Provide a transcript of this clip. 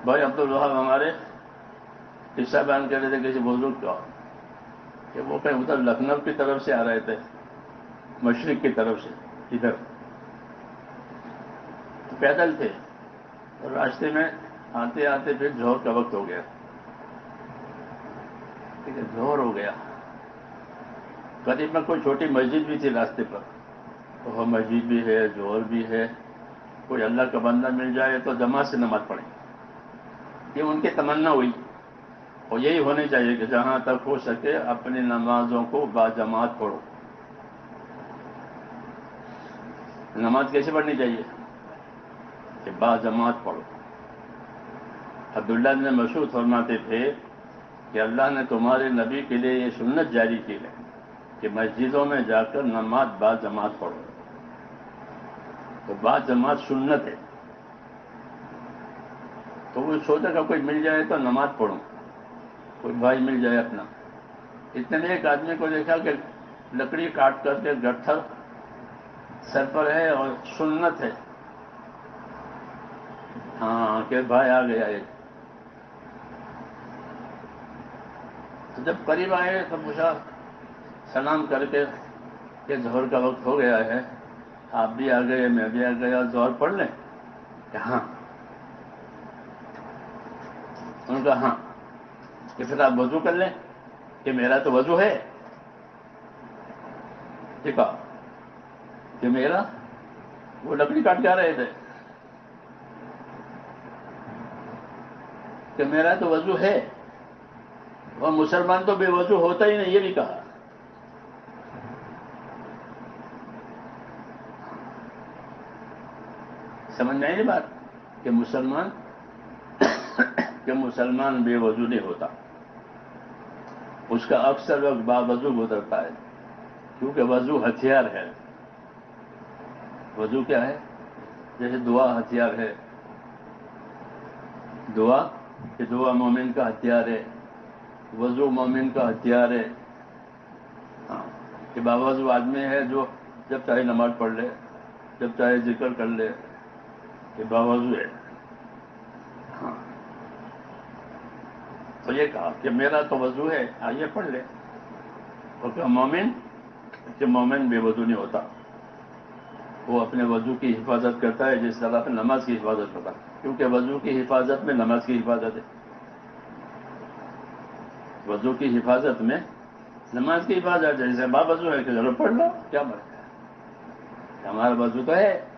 بھائی عبدالوہاب ہمارے قصہ بیان کر رہے تھے کسی بزرگ کا کہ وہ کہیں ادھر لکھنؤ کی طرف سے آ رہے تھے، مشرق کی طرف سے ادھر، تو پیدل تھے اور راستے میں آتے آتے پھر ظہر کا وقت ہو گیا، ٹھیک ہے، ظہر ہو گیا، قریب میں کوئی چھوٹی مسجد بھی تھی راستے پر، تو وہ مسجد بھی ہے، ظہر بھی ہے، کوئی اللہ کا بندہ مل جائے تو جماعت سے نماز پڑھیں، یہ ان کی تمنا ہوئی، اور یہی ہونی چاہیے کہ جہاں تک ہو سکے اپنی نمازوں کو باجماعت پڑھو۔ نماز کیسے پڑھنی چاہیے؟ کہ باجماعت پڑھو۔ عبداللہ بن مسعود فرماتے تھے کہ اللہ نے تمہارے نبی کے لیے یہ سنت جاری کی ہے کہ مسجدوں میں جا کر نماز باجماعت پڑھو، تو باجماعت سنت ہے۔ تو وہ سوچا کہ کوئی مل جائے تو نماز پڑھوں، کوئی بھائی مل جائے اپنا۔ اتنے میں ایک آدمی کو دیکھا کہ لکڑی کاٹ کر کے گٹھر سر پر ہے اور سنت ہے، ہاں کہ بھائی آ گیا ایک۔ تو جب قریب آئے تو پوچھا سلام کر کے کہ ظہر کا وقت ہو گیا ہے، آپ بھی آ گئے، میں بھی آ گیا، ظہر پڑھ لیں؟ کہ ہاں۔ ان کا ہاں، کہ پھر آپ وضو کر لیں؟ کہ میرا تو وضو ہے۔ ٹھیک ہے کہ میرا، وہ لکڑی کاٹ کے آ رہے تھے، کہ میرا تو وضو ہے، وہ مسلمان تو بے وضو ہوتا ہی نہیں، یہ بھی کہا۔ سمجھ میں آئی نہیں بات کہ مسلمان بے وضو نہیں ہوتا، اس کا اکثر وقت باوضو گزرتا ہے، کیونکہ وضو ہتھیار ہے۔ وضو کیا ہے؟ جیسے دعا ہتھیار ہے، دعا کہ دعا مومن کا ہتھیار ہے، وضو مومن کا ہتھیار ہے، ہاں کہ باوضو آدمی ہے جو جب چاہے نماز پڑھ لے، جب چاہے ذکر کر لے، کہ باوضو ہے۔ ہاں تو یہ کہا کہ میرا تو وضو ہے، آئیے پڑھ لے۔ اور کہ مومن بے وضو نہیں ہوتا، وہ اپنے وضو کی حفاظت کرتا ہے جس طرح اپنے نماز کی حفاظت کرتا ہے، کیونکہ وضو کی حفاظت میں نماز کی حفاظت ہے، وضو کی حفاظت میں نماز کی حفاظت ہے۔ جیسے با وضو ہے کہ ضرور پڑھ لو، کیا مرض ہے، ہمارا وضو تو ہے،